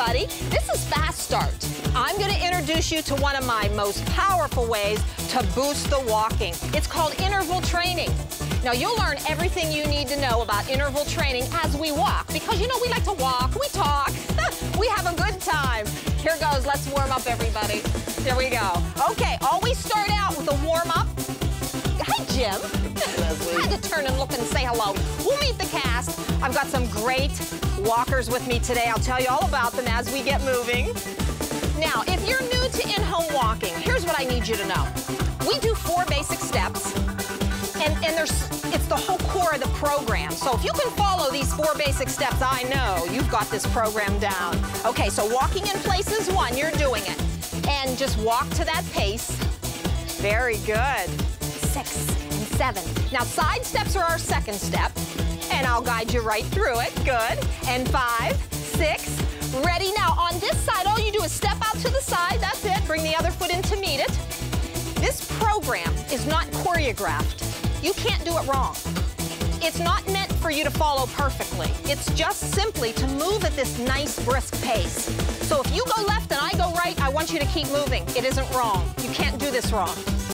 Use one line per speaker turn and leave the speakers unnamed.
everybody. This is Fast Start. I'm going to introduce you to one of my most powerful ways to boost the walking. It's called interval training. Now, you'll learn everything you need to know about interval training as we walk, because, you know, we like to walk, we talk, we have a good time. Here goes. Let's warm up, everybody. There we go. Okay, always start out with a warm-up. Hi, Jim. I had to turn and look and say hello. We'll meet the cast. I've got some great walkers with me today. I'll tell you all about them as we get moving. Now, if you're new to in-home walking, here's what I need you to know. We do 4 basic steps, and it's the whole core of the program. So if you can follow these 4 basic steps, I know you've got this program down. Okay, so walking in place is 1. You're doing it. And just walk to that pace. Very good. 6 and 7. Now, side steps are our second step, and I'll guide you right through it. Good. And 5, 6. Ready? Now, on this side, all you do is step out to the side. That's it. Bring the other foot in to meet it. This program is not choreographed. You can't do it wrong. It's not meant for you to follow perfectly. It's just simply to move at this nice, brisk pace. So if you go left and I go right, I want you to keep moving. It isn't wrong. You can't do this wrong.